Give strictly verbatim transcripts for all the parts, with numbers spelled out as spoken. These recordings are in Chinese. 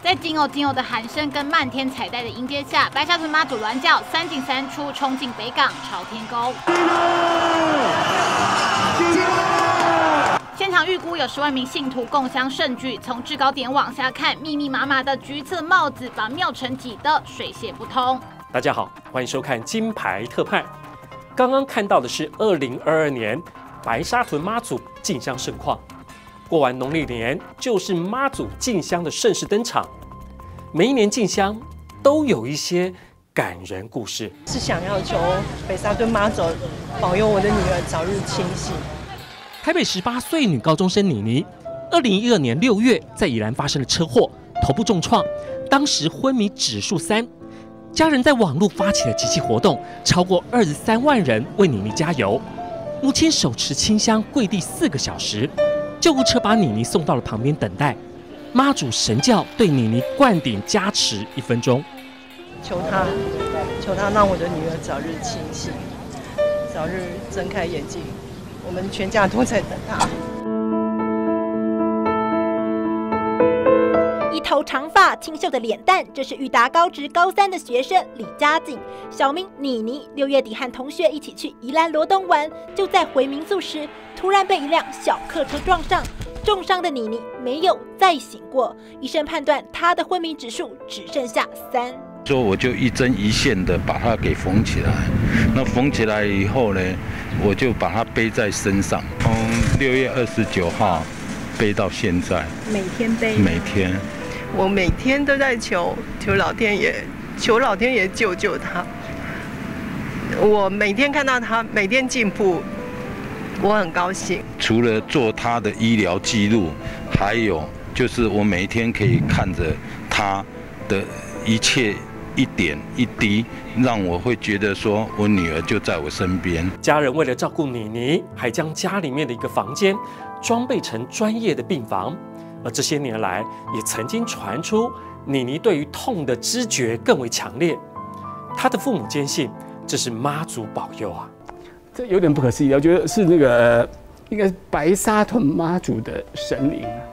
在仅有仅有的喊声跟漫天彩带的迎接下，白沙屯妈祖銮轿三进三出，冲进北港朝天宫。现场预估有十万名信徒共襄盛举，从制高点往下看，密密麻麻的橘色帽子把庙城挤得水泄不通。 大家好，欢迎收看金牌特派。刚刚看到的是二零二二年白沙屯妈祖进香盛况。过完农历年，就是妈祖进香的盛世登场。每一年进香都有一些感人故事， 是想要求白沙屯妈祖保佑我的女儿早日清醒。 台北十八岁女高中生妮妮，二零一二年六月在宜兰发生了车祸，头部重创，当时昏迷指数三。家人在网络发起了集气活动，超过二十三万人为妮妮加油。母亲手持清香跪地四个小时，救护车把妮妮送到了旁边等待。妈祖神教对妮妮灌顶加持一分钟， 求他，求他让我的女儿早日清醒，早日睁开眼睛。我们全家都在等他。 一头长发，清秀的脸蛋，这是裕达高职高三的学生李佳景，小名妮妮。六月底和同学一起去宜兰罗东玩，就在回民宿时，突然被一辆小客车撞上，重伤的妮妮没有再醒过。医生判断她的昏迷指数只剩下三。 所以我就一针一线的把它给缝起来。那缝起来以后呢，我就把它背在身上，从六月二十九号背到现在。 每天背？ 每天。 我每天都在求求老天爷，求老天爷救救他。我每天看到他每天进步，我很高兴。 除了做他的医疗记录，还有就是我每一天可以看着他的一切一点一滴，让我会觉得说我女儿就在我身边。 家人为了照顾妮妮，还将家里面的一个房间装备成专业的病房。而这些年来，也曾经传出妮妮对于痛的知觉更为强烈。她的父母坚信这是妈祖保佑啊， 这有点不可思议。我觉得是那个应该是白沙屯妈祖的神灵啊，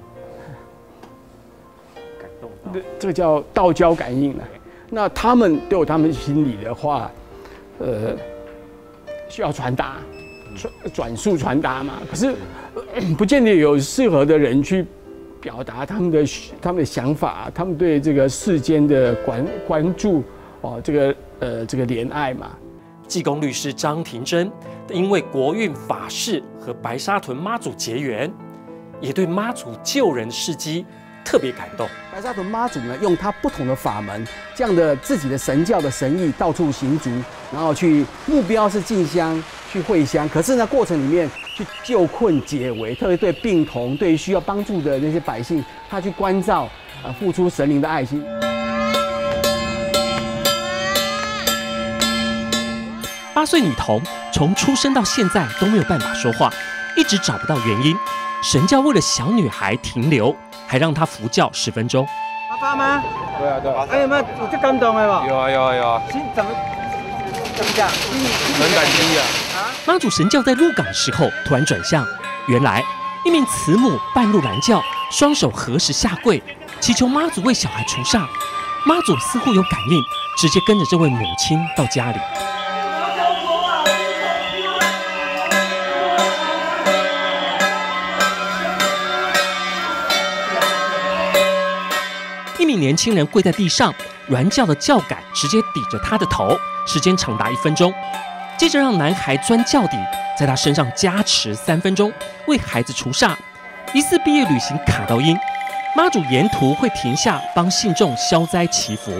感动到这个叫道交感应啊。那他们都有他们心里的话，呃，需要传达。转转述传达嘛，可是不见得有适合的人去表达他们的他们的想法，他们对这个世间的关关注哦，这个呃这个怜爱嘛。 济公律师张庭珍因为国运法事和白沙屯妈祖结缘，也对妈祖救人的事迹特别感动。 白沙屯妈祖呢，用他不同的法门，这样的自己的神教的神意到处行足，然后去目标是进香。去会香，可是呢，过程里面去救困解围，特别对病童、对需要帮助的那些百姓，他去关照，呃，付出神灵的爱心。 八岁女童从出生到现在都没有办法说话，一直找不到原因。神教为了小女孩停留，还让她服教十分钟。 爸爸吗？ 对啊，对啊。 哎，有没有有这感动的吗？ 有啊，有啊，有啊。 心怎么怎么讲？ 很感激啊。 妈祖神教在入港的时候突然转向，原来一名慈母半路拦轿，双手合十下跪，祈求妈祖为小孩除煞。妈祖似乎有感应，直接跟着这位母亲到家里。一名年轻人跪在地上，銮轿的轿杆直接抵着他的头，时间长达一分钟。接着让男孩钻轿底，在他身上加持三分钟，为孩子除煞。疑似毕业旅行卡到阴，妈祖沿途会停下帮信众消灾祈福。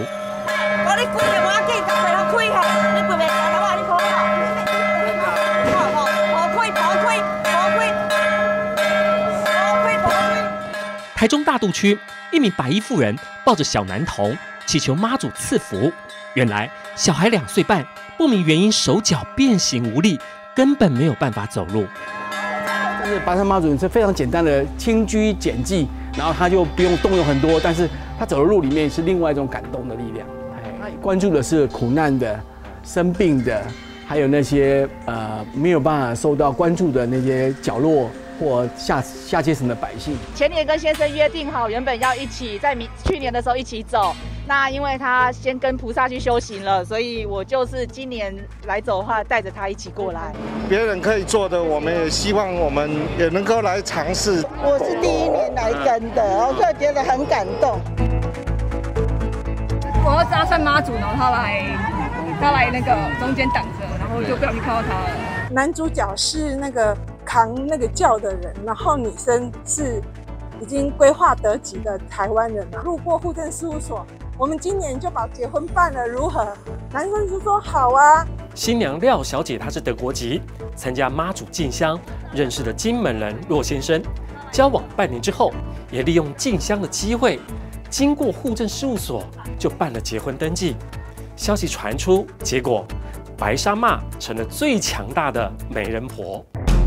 台中大肚区，一名白衣妇人抱着小男童，祈求妈祖赐福。原来小孩两岁半。不明原因手脚变形无力，根本没有办法走路。 但是白沙妈祖是非常简单的轻居简技，然后他就不用动用很多，但是他走的路里面是另外一种感动的力量。他关注的是苦难的、生病的，还有那些呃没有办法受到关注的那些角落或下下阶层的百姓。 前年跟先生约定好，原本要一起在明去年的时候一起走。那因为他先跟菩萨去修行了，所以我就是今年来走的话，带着他一起过来。 别人可以做的，我们也希望我们也能够来尝试。 我是第一年来跟的，我就觉得很感动。 我要搭上妈祖，然后他来，他来那个中间挡着，然后就不小心看到他了。 男主角是那个扛那个轿的人，然后女生是已经规划得吉的台湾人了。路过户政事务所。我们今年就把结婚办了，如何？男生就说好啊。 新娘廖小姐她是德国籍，参加妈祖进香，认识了金门人骆先生，交往半年之后，也利用进香的机会，经过户政事务所就办了结婚登记。消息传出，结果白沙妈成了最强大的媒人婆。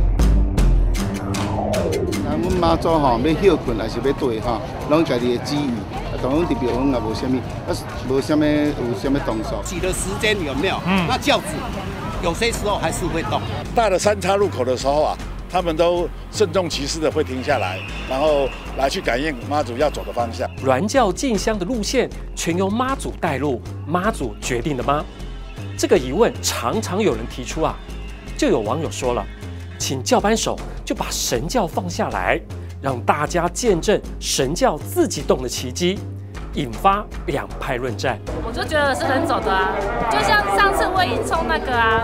咱阮妈祖吼要休困还是要对吼，拢家己的旨意。当然，特别我们也无什么，啊，无什么有什么动作。 挤的时间有没有？嗯，那轿子有些时候还是会动。 大的三岔路口的时候啊，他们都慎重其事的会停下来，然后来去感应妈祖要走的方向。 銮轿进香的路线全由妈祖带路，妈祖决定的吗？这个疑问常常有人提出啊，就有网友说了，请教班手就把神轿放下来。让大家见证神轿自己动的奇迹，引发两派论战。 我就觉得是人走的啊，就像上次魏应充那个啊。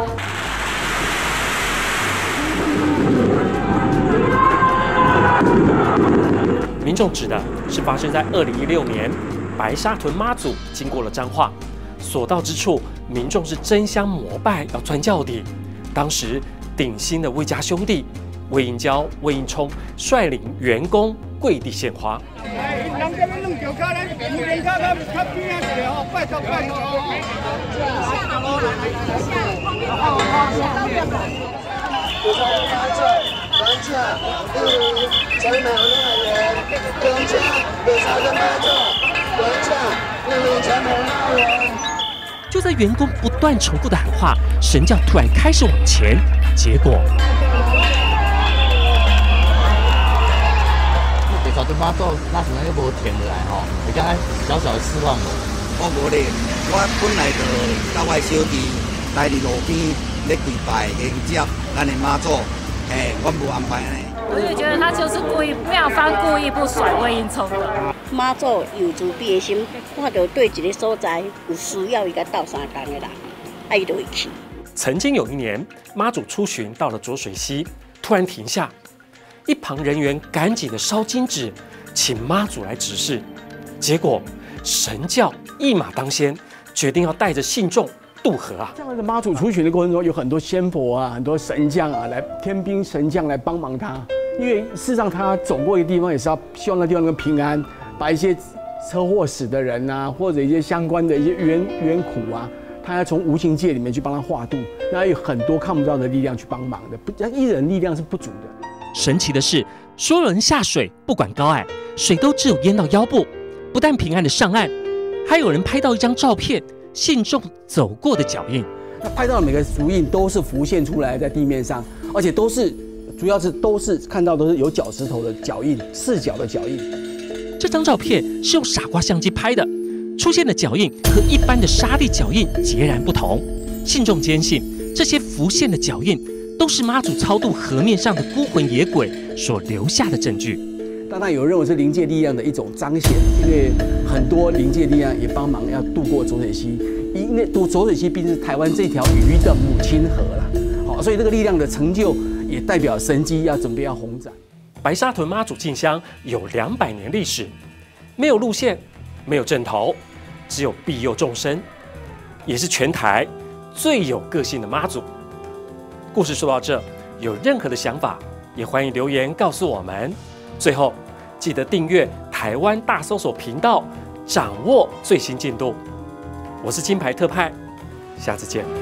民众指的是发生在二零一六年，白沙屯妈祖经过了彰化，所到之处，民众是争相膜拜，要钻轿底。当时鼎新的魏家兄弟。魏应交、魏应充率领员工跪地献花。就在员工不断重复的喊话，神轿突然开始往前，结果。 早就妈祖那时候又无停下来吼，而家小小的失望。 我无咧，我本来就甲我小弟来伫路边咧跪拜迎接咱的妈祖，哎，我无安排呢。 我就觉得他就是故意，妙方故意不甩魏应充的。 妈祖有慈悲的心，看到对一个所在有需要伊甲斗相共的人，啊，伊就会去。 曾经有一年，妈祖出巡到了浊水溪，突然停下。一旁人员赶紧的烧金纸，请妈祖来指示。结果神轿一马当先，决定要带着信众渡河啊！ 这样的妈祖出巡的过程中，有很多仙佛啊，很多神将啊，来天兵神将来帮忙他。因为事实上他走过一个地方，也是要希望那地方能够平安，把一些车祸死的人啊，或者一些相关的一些冤冤苦啊，他要从无形界里面去帮他化度。那有很多看不到的力量去帮忙的，不，一人力量是不足的。 神奇的是，所有人下水，不管高矮，水都只有淹到腰部。不但平安的上岸，还有人拍到一张照片，信众走过的脚印。 那拍到的每个足印都是浮现出来在地面上，而且都是，主要是都是看到都是有脚趾头的脚印，四脚的脚印。 这张照片是用傻瓜相机拍的，出现的脚印和一般的沙地脚印截然不同。信众坚信，这些浮现的脚印都是妈祖超度河面上的孤魂野鬼所留下的证据。 当然有认为是灵界力量的一种彰显，因为很多灵界力量也帮忙要渡过浊水溪，因为渡浊水溪毕竟是台湾这条鱼的母亲河啦，好，所以这个力量的成就也代表神机要准备要弘展。 白沙屯妈祖进香有两百年历史，没有路线，没有阵头，只有庇佑众生，也是全台最有个性的妈祖。故事说到这，有任何的想法，也欢迎留言告诉我们。最后，记得订阅台湾大搜索频道，掌握最新进度。我是金牌特派，下次见。